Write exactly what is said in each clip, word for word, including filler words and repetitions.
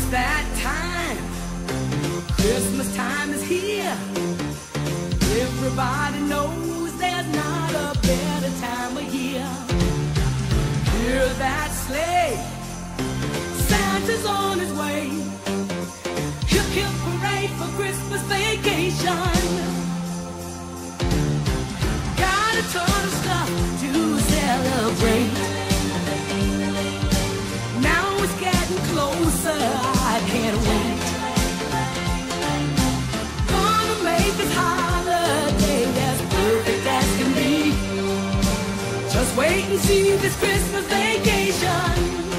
that time. Christmas time is here. Everybody knows there's not a better time of year. Hear that sleigh, Santa's on his way. Hip hip parade for Christmas vacation. Got a ton of stuff to celebrate. Now it's getting closer, I can't wait. Gonna make this holiday as perfect as can be. Just wait and see this Christmas vacation.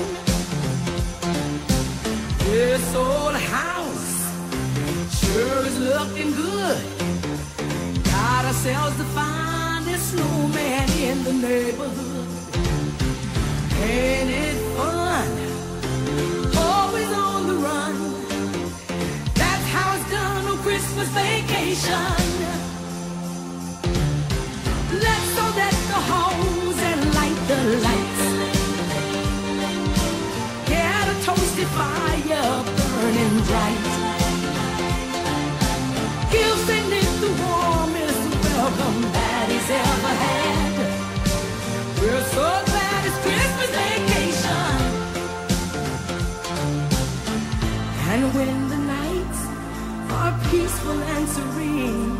This old house sure is looking good. Got ourselves the finest snowman in the neighborhood. Ain't it fun? Always on the run. That's how it's done on Christmas vacation. Let's all deck the halls and light the lights. Get a toasty fire burning bright. Give Saint Nick the warmest welcome that he's ever had. We're so glad it's Christmas vacation. And when the nights are peaceful and serene,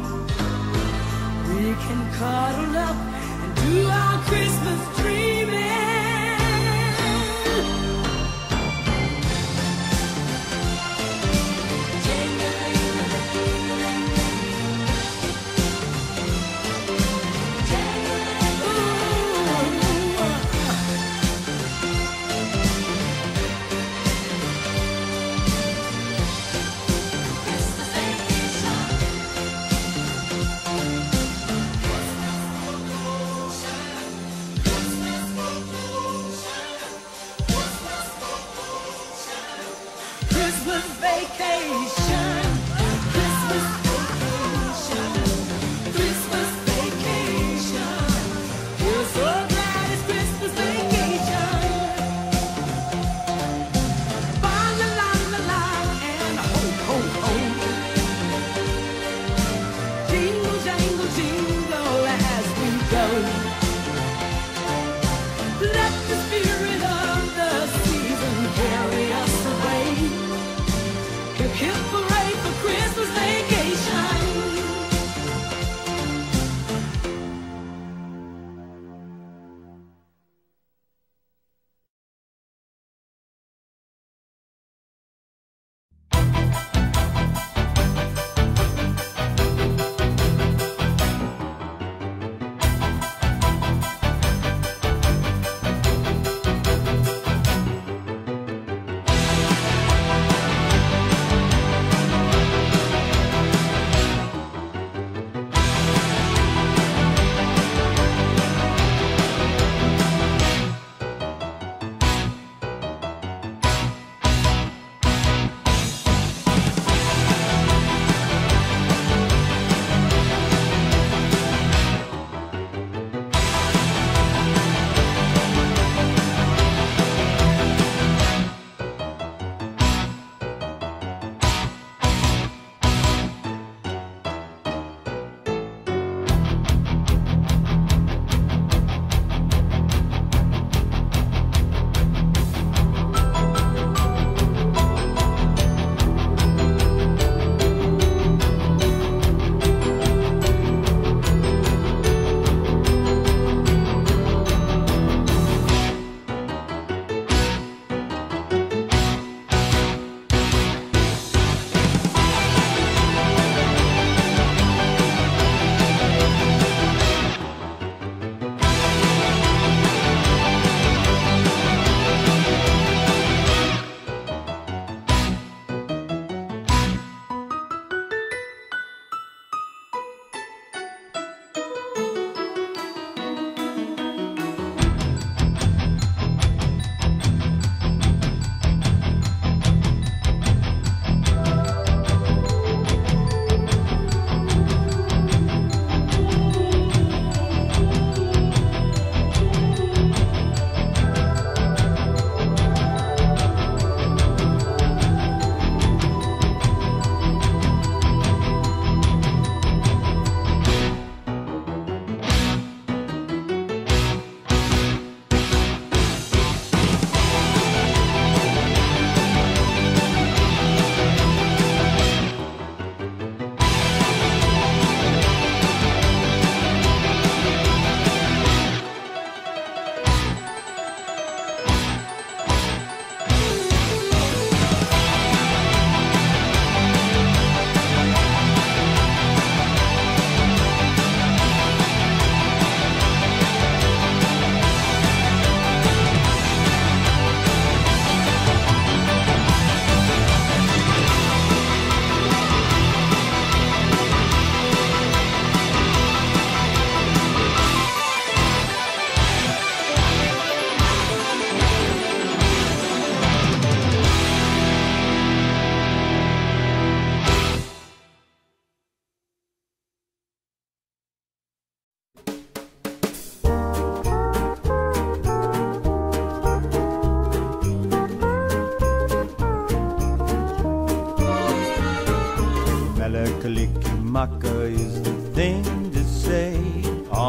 we can cuddle up and do our Christmas dreaming.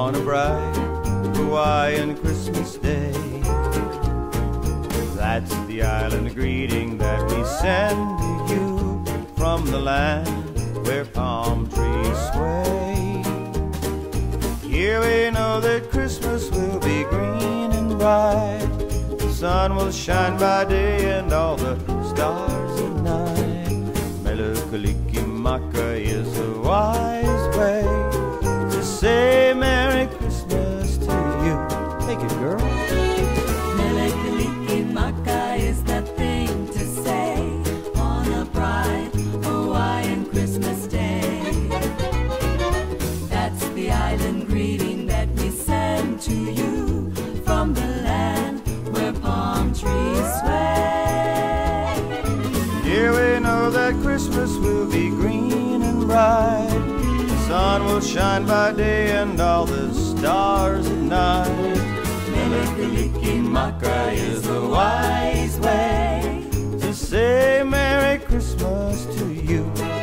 on a bright Hawaiian Christmas day. That's the island greeting that we send to you from the land where palm trees sway. Here we know that Christmas will be green and bright. The sun will shine by day and all the stars at night. Mele Kalikimaka is a wise way to say Merry Christmas to you. Take it, girl. Mele Kalikimaka is the thing to say on a bright Hawaiian Christmas day. That's the island greeting that we send to you from the land where palm trees sway. Here we know that Christmas will be green and bright. The sun will shine by day and all the stars at night. Mele Kalikimaka is the wise way to say Merry Christmas to you.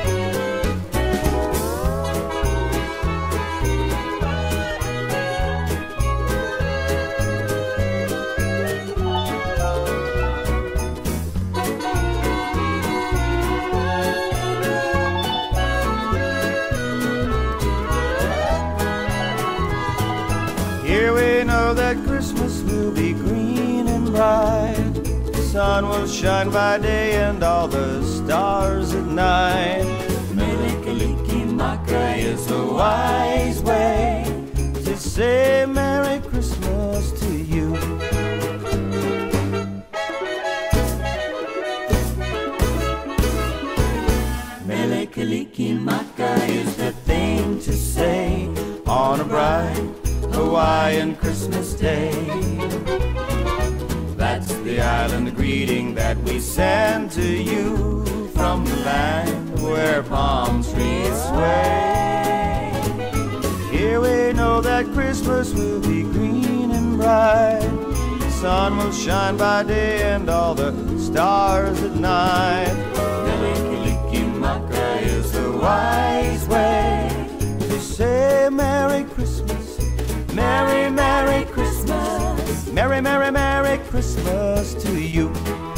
Here we know that Christmas will be green and bright. The sun will shine by day and all the stars at night. Mele Kalikimaka is a wise way to say Merry Christmas to you. Mele Kalikimaka is the thing to say On a bright Hawaiian Christmas day. That's the island greeting that we send to you from the land where palm trees sway. Here we know that Christmas will be green and bright. The sun will shine by day and all the stars at night. Mele Kalikimaka is the wise way to say Merry Christmas. Merry, Merry Christmas. Merry, Merry, Merry Christmas to you.